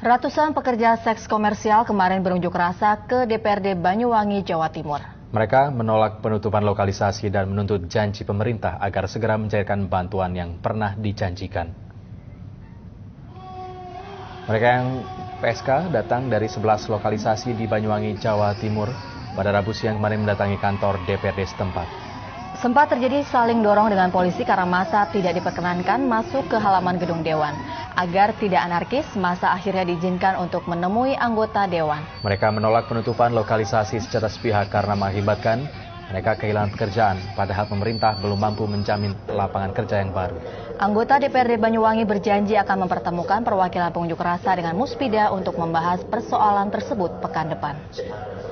Ratusan pekerja seks komersial kemarin berunjuk rasa ke DPRD Banyuwangi, Jawa Timur. Mereka menolak penutupan lokalisasi dan menuntut janji pemerintah agar segera mencairkan bantuan yang pernah dijanjikan. Mereka yang PSK datang dari 11 lokalisasi di Banyuwangi, Jawa Timur pada Rabu siang kemarin mendatangi kantor DPRD setempat. Sempat terjadi saling dorong dengan polisi karena massa tidak diperkenankan masuk ke halaman gedung Dewan. Agar tidak anarkis, massa akhirnya diizinkan untuk menemui anggota Dewan. Mereka menolak penutupan lokalisasi secara sepihak karena mengakibatkan mereka kehilangan pekerjaan, padahal pemerintah belum mampu menjamin lapangan kerja yang baru. Anggota DPRD Banyuwangi berjanji akan mempertemukan perwakilan pengunjuk rasa dengan Muspida untuk membahas persoalan tersebut pekan depan.